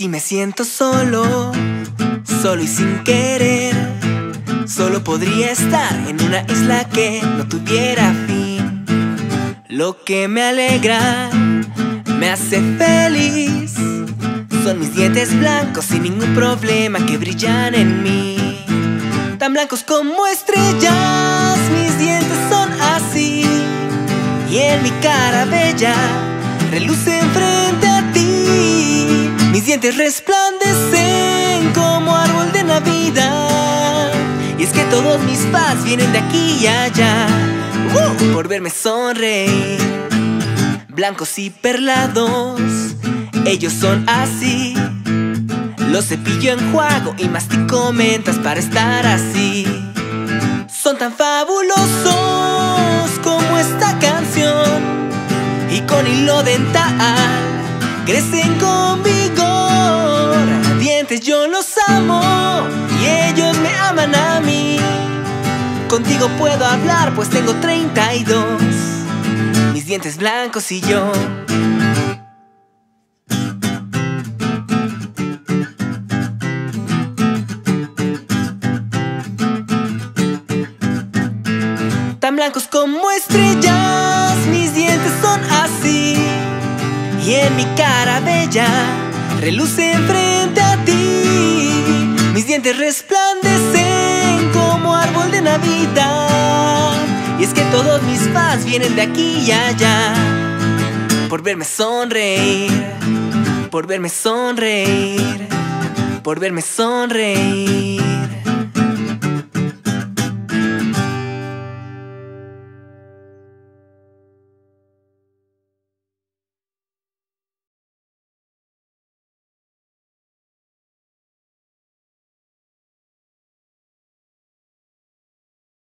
Si me siento solo, solo y sin querer, solo podría estar en una isla que no tuviera fin. Lo que me alegra, me hace feliz, son mis dientes blancos sin ningún problema que brillan en mí. Tan blancos como estrellas, mis dientes son así, y en mi cara bella relucen frente a ti. Mis dientes resplandecen como árbol de Navidad, y es que todos mis fans vienen de aquí y allá por verme sonreír. Blancos y perlados, ellos son así. Los cepillo, enjuago y mastico mentas para estar así. Son tan fabulosos como esta canción, y con hilo dental crecen con vigor. Dientes yo los amo y ellos me aman a mí. Contigo puedo hablar pues tengo 32, mis dientes blancos y yo. Tan blancos como estrellas, mis dientes son así, y en mi cara bella relucen frente a ti. Mis dientes resplandecen como árbol de Navidad, y es que todos mis fans vienen de aquí y allá por verme sonreír, por verme sonreír, por verme sonreír.